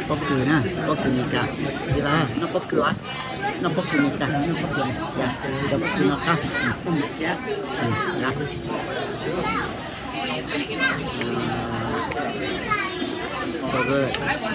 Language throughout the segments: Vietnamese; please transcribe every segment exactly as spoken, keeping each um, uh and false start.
bóc cừ nè bóc cừ gì cả gì ba nó bóc cừ á nó bóc cừ gì cả nó bóc cừ dạ nó bóc cừ nó khác dạ dạ so good.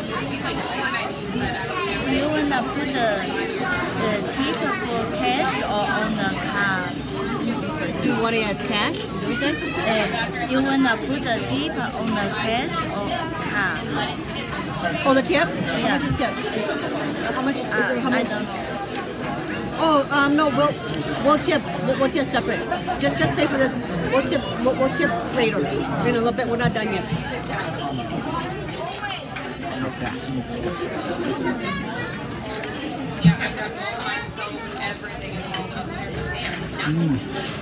Do you wanna put the the tip for cash or on the card? Do you want it as cash? Is that what you said? Uh, you wanna put the tip on the cash or card? Oh, the tip? Yeah. How much is tip? How much? Is Uh, there, how I much? don't know. Oh, um, no, we'll, we'll tip, we'll, we'll tip separate. Just, just pay for this. We'll tip, we'll, we'll tip later. In a little bit. We're not done yet. Okay. Mm.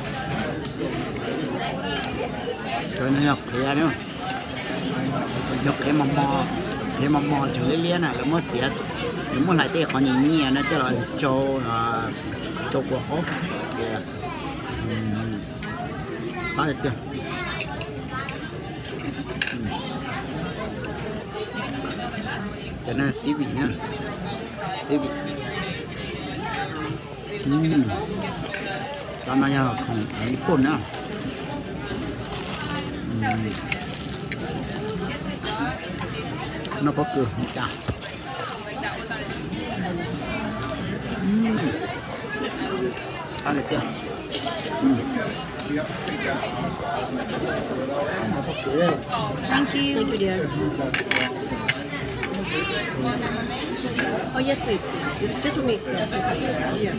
Rồi nó học thế nữa. Học cái mò mò, cái mò mò chỗ lấy liền này là mất tiền. Nếu muốn lại tiền họ nhìn nhẹ nó cho là châu là châu của họ. Yeah. Có được chưa? Cái này xí vị nha, xí vị. Ừm, cái này là không Nhật Bản nha. Nó có cửa một cả. Ừm, ăn được chưa? Ừm. Thank you. Thank you, dear. Oh, yes, please. It's just for me. Yes.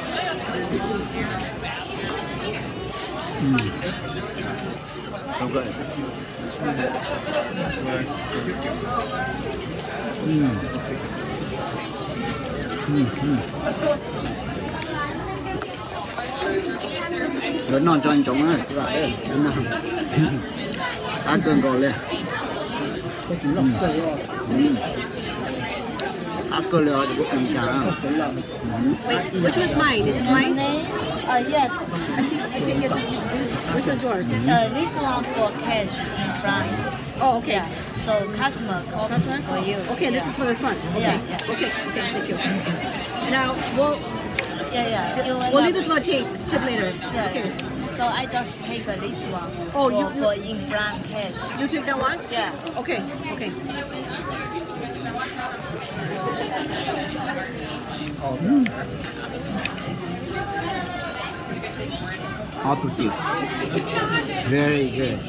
Mm. So good. Mm. Mm. Mm. Lớn non cho anh chồng á, các bạn ơi, lớn non. Ăn cơm rồi lên. Ăn cơm rồi thì có cơm cả. Wait, which one's mine? Is this mine? Uh, yes. I think, I think it's, which one's yours? Uh, this one for cash in front. Oh, okay. Yeah. So customer copy Customer? for you. Okay, this Yeah. is for the front. Okay. Yeah, yeah. Okay, okay, thank you. Now, we'll, Yeah, yeah. You we'll wanna- leave this for tip, tip later. Yeah. Okay. So I just take uh, this one. Oh, for, you- you- for in front cash. You take that one? Yeah. Okay, okay. How to do? Very good.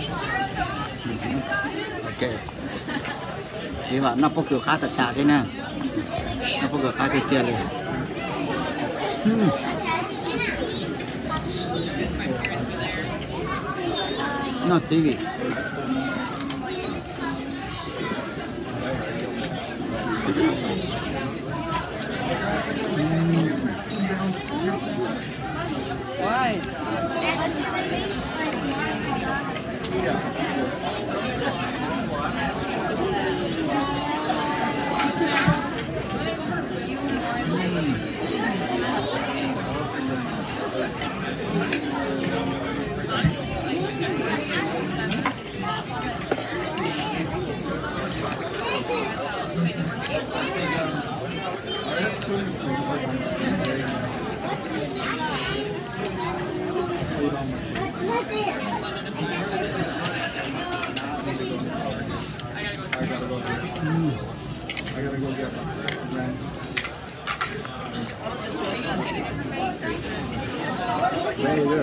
Okay. Thì bạn nó có kiểu khá tất cả thế nào? Nó có kiểu khá cái kiaเลย. Hmm. Nó xí vị. Right. Very good.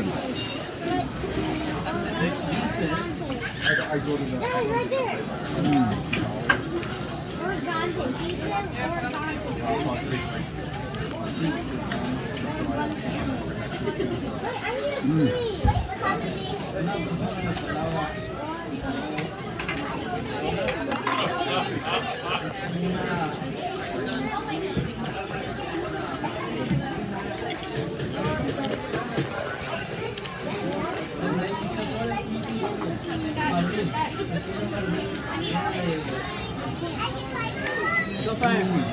Dad, right there. Organtic. He said organtic. Wait, I need to see. So far.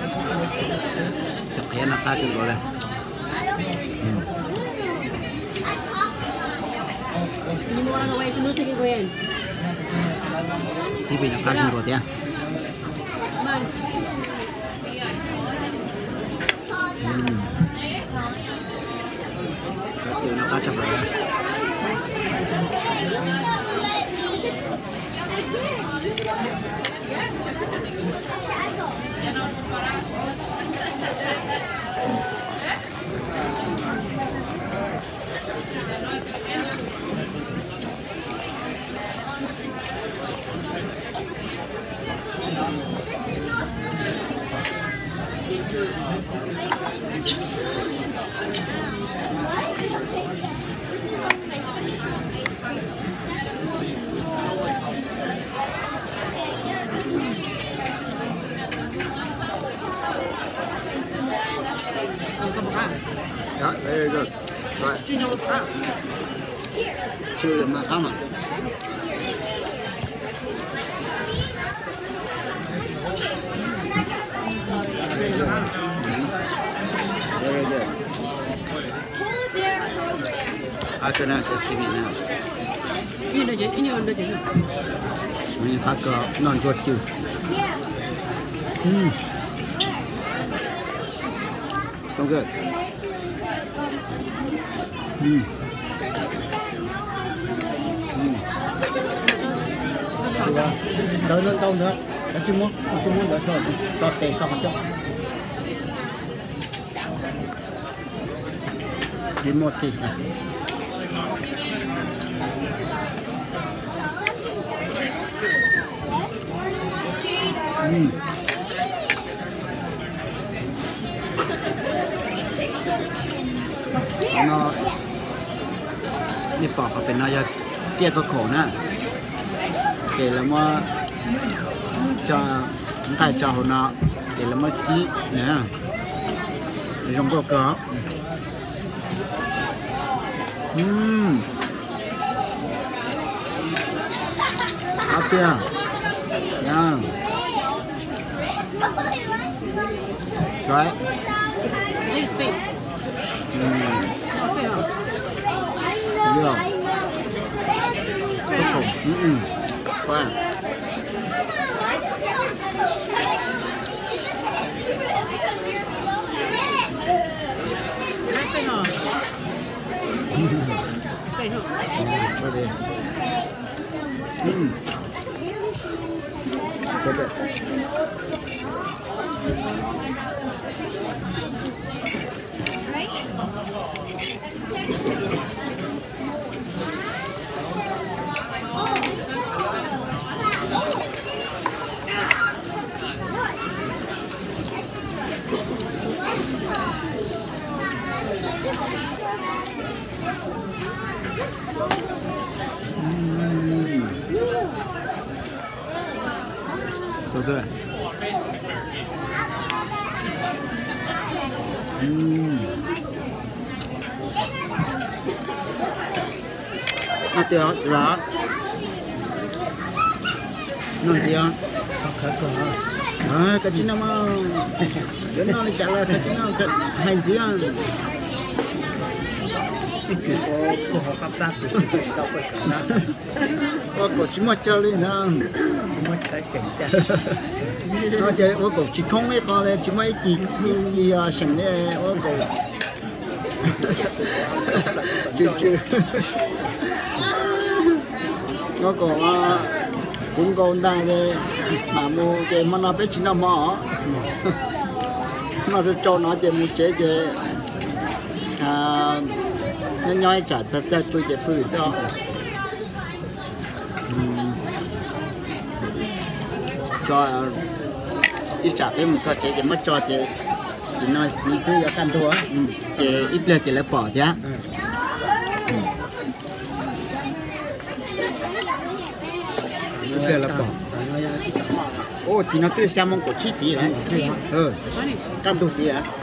Kaya nakatin ko lang. Hindi mo lang away. Sinutigin ko yan. Sipi nakatin ko tiyan. Come on. chập rồi đó đây rồi rồi chưa mà không à đây đây à cái này cái gì nè ini udah jadi, ini udah jadi. ini pakai non chuột chứ hmm so good hmm đợi lên tông nữa đã chưa muốn chưa muốn đợi rồi cho tiền sao không cho thêm một thịt này ừ. nó đi bỏ vào bên nó giờ kia có khổ nè kể là mà cho chúng ta cho nó kể là mà kỹ nè trong có có ừm áp kia nha rồi This thing. ừm Okay, huh? được có khổ ừm ừm qua Right thing, huh? Okay, huh? qua đi ừm sẽ được so good. Ừm. Nó tiêu rõ. Nó tiêu. À, cái gì nó mà cái nó chả là cái nó cái hành gì à. Ô cổ chỉ một chơi lên nào. Nó chơi ô cổ chỉ không mấy con này chỉ mấy chỉ gì à xem này ô cổ. Chứ chứ. Nó cổ cũng còn đại đây mà mua cái mà nó biết chỉ nó mỏ. Nó sẽ cho nó chơi một chế cái à nó nhoi chả thật ra tôi chỉ phơi sao cho ít chả cái một sao chế cái mất cho thì thì nó như cứ ở căn thua thì ít lên thì lại bỏ nhá ít lên là bỏ ô thì nó cứ xem mong của chi tí đấy ừ căn thua tí à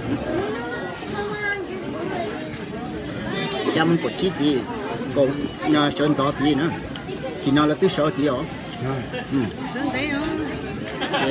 xem của chi thì còn nhờ sơn gió thì nữa thì nó là từ sáu thì ó ừ thì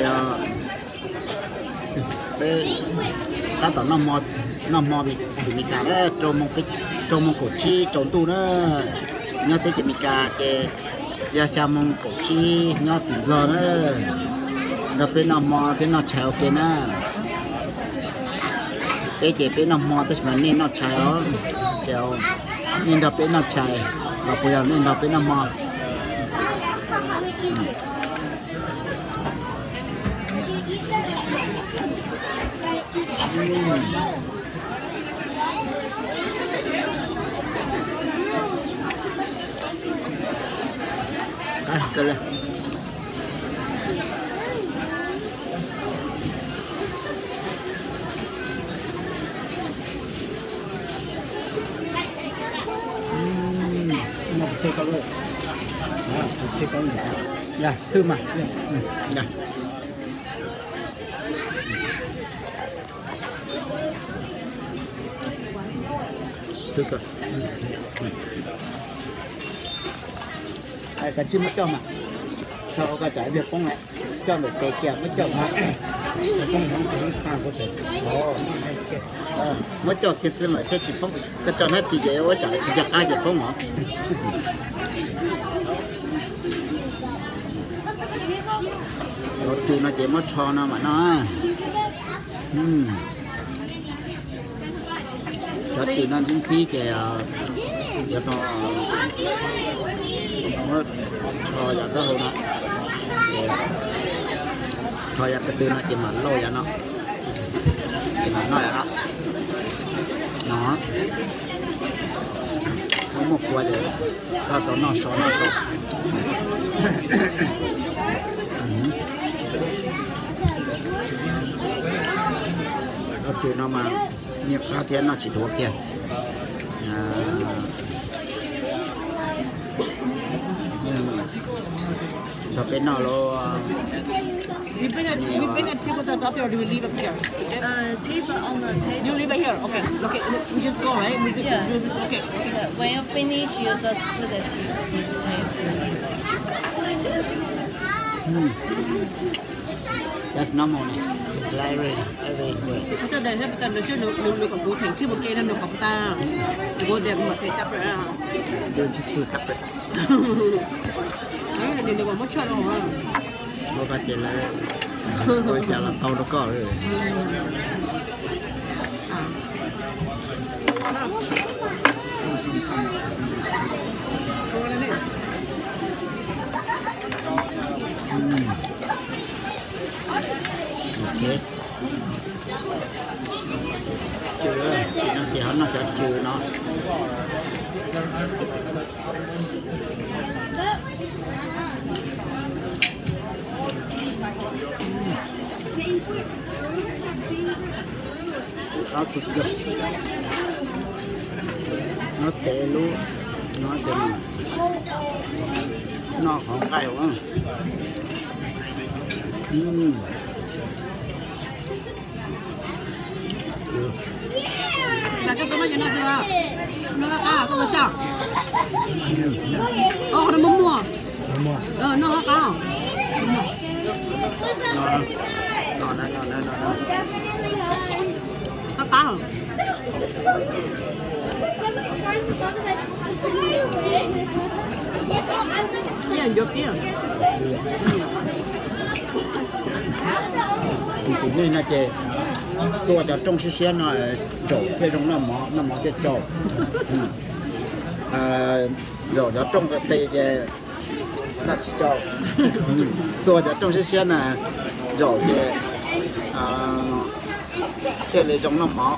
bây ta tao nó mò nó mò bị thì mình cả đó trồng một cái trồng một cổ chi trồng tu đó nhớ tới chỉ mình cả cái giờ xem một cổ chi nhớ tìm giờ đó nó bên nó mò thế nó chèo cái nó cái chỉ bên nó mò tới mà nên nó chèo chèo nên đập bên nào chạy và bây giờ nên đập bên nào mò cái cái này Chơi con rồi, à, chơi con rồi, dạ thưa mà, dạ, thưa cơ, ai cả chim mất cho mà, cho cái trái việc không này, cho được cây kẹp mất cho mà, con không chơi sang có chơi, ồ, mất cho cái xin lại cái chỉ phong, cái cho nó chỉ dễ quá trái chỉ chặt ai chỉ phong hả? Nó chú nó chỉ mất cho nó mà nó, ừm, cho tụi nó chính xác cái giờ nó mất cho giờ cái hồ nó, cho giờ cái tụi nó chỉ mà lâu giờ nó, chỉ mà nói đó, nó, không một qua được, ta tụi nó số nó số. Nó tụi nó mà nhiều khá tiền nó chỉ đua kia nó bên nào lo We bring a we bring a table that's up here, or do we leave it here? Uh, table on the table. You leave it here. Okay. Okay. We just go, right? We just, Yeah. we just, okay. Yeah, when you finish, you just put the table. hmm. That's normal. It's like everywhere. After that, after that, you look look look look at table again and look up down. To go there, but they separate. They're just two separate. Ah, then they go much more. Nó có chỉ là tôi chả là tàu nó có rồi. Hmm. Ok. Chưa, nó chỉ hắn nó cho chưa nó. Nó cực cực, nó tệ luôn, nó tệ mà, nó không cay quá. Uhm. Là cái cái nó ra, nó à có sao? Ờ nó mua mua, ờ nó có. Nó nó nó nó nó. Nó có. Kia vô kia. Thì cũng như là chị做的中式鲜呢，走这种那么那么的走，嗯，呃，有的种个对的那去走，嗯，做的中式鲜呢，有的啊，这里种那么，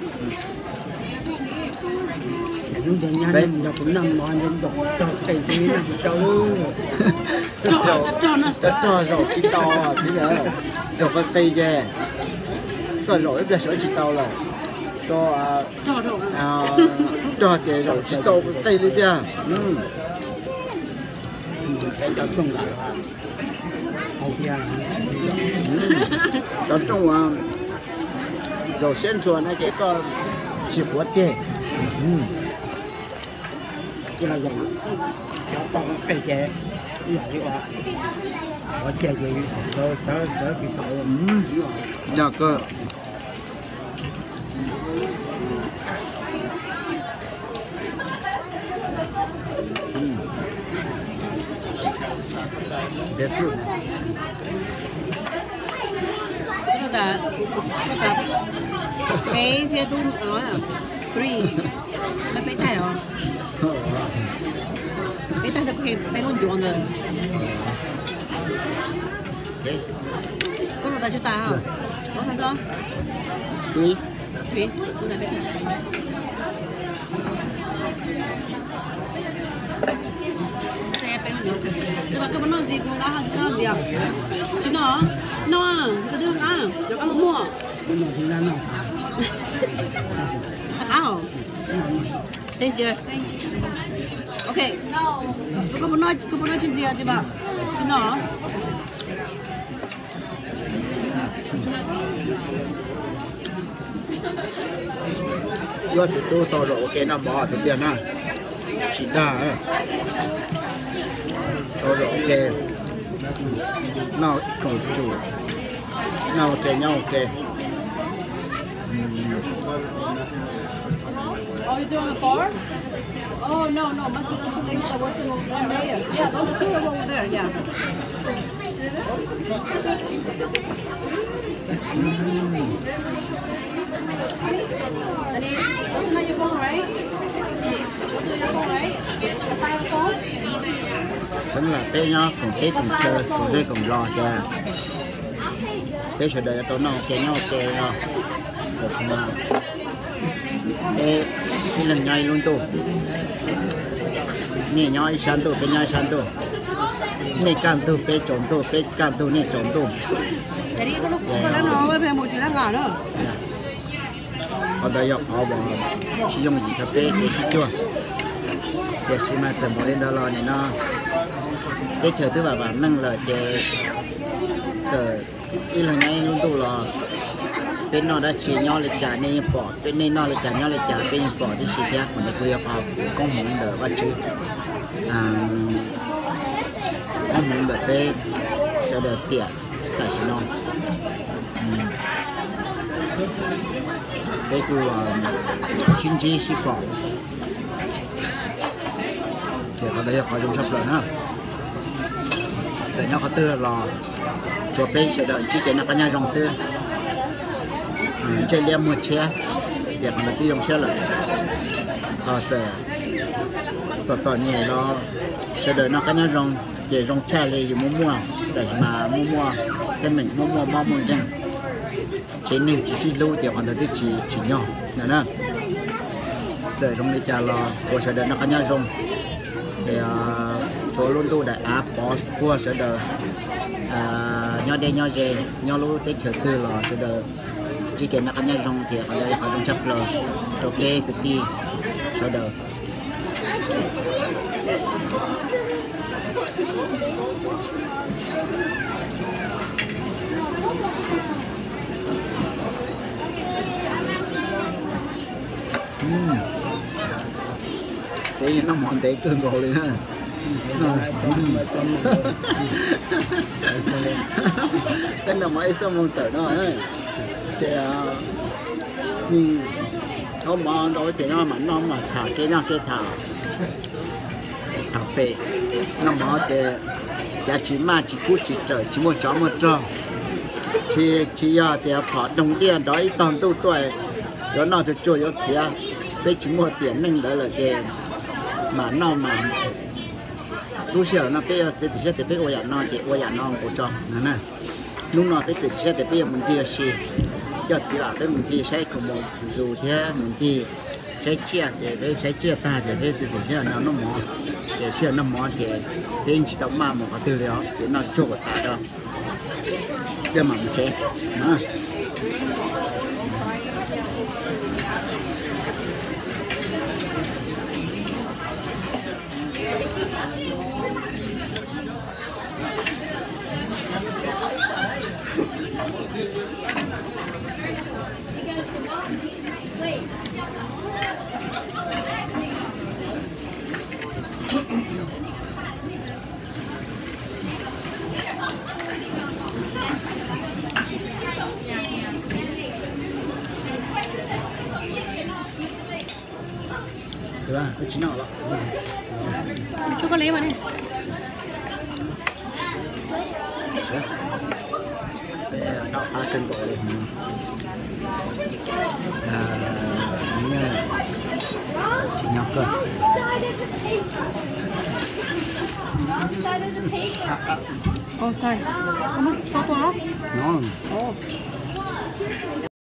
những cái nhà này nó cũng nằm mòn lên đục cho cái gì nó trâu Cho cho nó cho rồi chỉ to bây giờ rồi có cây về có rồi bây giờ chỉ to rồi cho cho rồi. à cho cái rồi chỉ to cái cây đi kia ừ cái cho chung lại hậu kia cho chung à rồi先说那cái có chỉ có tiền cái là gì cho tông cái chè như vậy quá có chè gì sợ sợ sợ bị cậu dạ cơ đẹp luôn Cái cái cái thế tôi nói là three 那备胎哦，备胎就可以备很多的。 Đấy, 嗰個大出大啊！我睇咗， túi 水，嗰個備胎。Saya pengen jauh. Sebab kau benar sih, kau dah kau dia. Cina, no, kita tu ah, jangan semua. Nó thì là nó. Tahu. Thanks dear. Okay. Kau benar, kau benar cina dia coba. Cina. do từ từ tàu độ cái nó bỏ từ tiền à chỉ đa ấy tàu độ cái nó còn chủ nó cái nhau cái Oh, you doing the four? Oh no, no, must be two things that was over there. Yeah, those two are over there. Yeah. And it, that's not your phone, right? That's not your phone, right? The file phone? vẫn là cái nhau còn cái còn chơi còn đây còn lo cho cái sự đời tôi nó cái nhau cái một mà cái cái lần nhai luôn tu nè nhai san tu cái nhai san tu nè can tu cái trộn tu cái can tu nè trộn tu Jadi kalau kalau nak awak pergi muncul nak kan? ở đây họ bỏ sử dụng gì thực tế cái gì chưa để xem mà chậm lên đó lo này nó cái thời thứ ba bạn nâng là cái giờ ít là ngay luôn tu là bên nó đã chỉ nhau là trả nên bỏ bên này nó là trả nhau là trả bên bỏ thì chỉ theo còn được quy vào công muốn đỡ bắt chữ à công muốn đỡ bên cho đỡ tiền tại chỉ nó cái của sinh chi sĩ bỏ để có đây họ dùng sắp lần ha để nhau có tư lò cho bên sẽ đợi chi cái nó có nhà rong xưa chơi liam một xe để mà tiêu dùng xe lại họ sẽ cho cho nhẹ nó sẽ đợi nó có nhà rong để rong cha lên dùng mua mua để mà mua mua để mình mua mua mua mua rằng chế nên chỉ xin lưu để hoàn thành chỉ chỉ nhỏ nữa nè giờ rong đi cha lo của sẽ đợi nó có nhà rong để chỗ luôn tu đại áp bỏ của sẽ đợi nhau đây nhau về nhau lúc tới chờ tư là sẽ đợi chỉ cần nó có nhà rong thì ở đây họ đang chấp rồi ok cái ti sẽ đợi cái nó mòn té cơn gồ lên ha cái nào mà xong một tờ đó ấy thì nhưng không mà đó thì nó mà nó mà thả cái nó cái thả thả bể nó mà thì giá trị mà chỉ cút chỉ trời chỉ một chó một trâu chỉ chỉ à thì họ đồng tiền đó ít tầm tu tuổi đó nó cho chơi ở kia với chỉ một tiền nâng đó là cái mà nó mà lúc xưa nó bây giờ chỉ sẽ để bây giờ nó thì bây giờ nó cũng cho nè lúc nào bây giờ sẽ để bây giờ mình chia sẻ cho chỉ là cái mình chia sẻ không một dù thế mình chia sẻ chia để để sẻ chia ta để bây giờ sẽ nó nó mỏ để sẽ nó mỏ thì bên chỉ tao mà một cái tư liệu để nó cho ta đó cái mà mình chế đó được cái chín nào đó Cho con lấy vào đi. để đọc ba chân cổ đi à, Good. Side of the paper. Wrong side of the paper. Oh, sorry. Come on, stop off. No. Oh.